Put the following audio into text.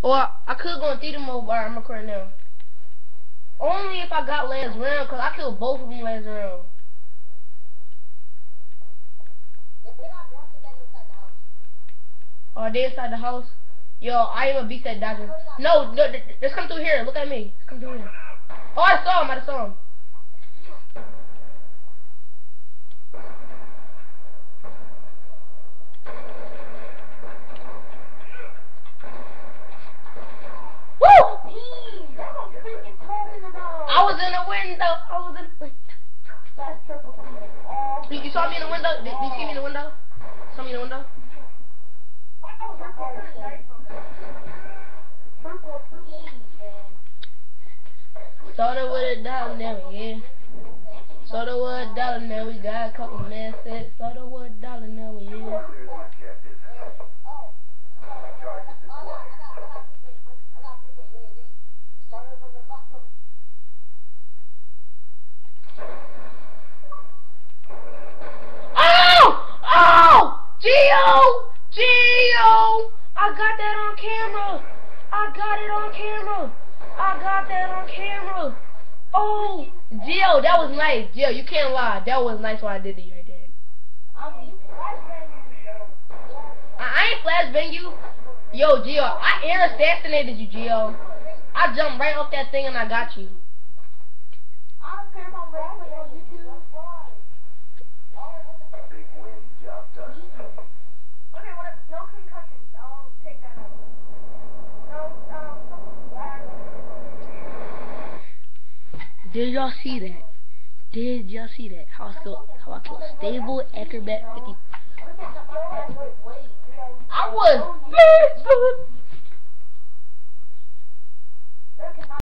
Or I could go in theater mode, but I'm recording now. Only if I got last round, cause I killed both of them last round. Oh, they inside the house. Yo, I am a beast at dodging. No, let's come through here. Look at me. Let's come through here. Oh, I saw him. I saw him. Woo! I was in the window. That's triple team. You saw me in the window? Did you see me in the window? Saw me in the window? Soda with a dollar now, yeah. Soda with a dollar now, we got a couple man sets. Soda with a dollar now, yeah. Gio! I got that on camera! I got that on camera! Oh! Gio, that was nice. Gio, you can't lie. That was nice what I did to you right there. I ain't flashbang you. Yo, Gio, I air assassinated you, Gio. I jumped right off that thing and I got you. I don't care if I'm rapping on YouTube. Big win, job done. Okay, no concussions. I'll take that out. Did y'all see that? How I killed stable acrobat 50. I was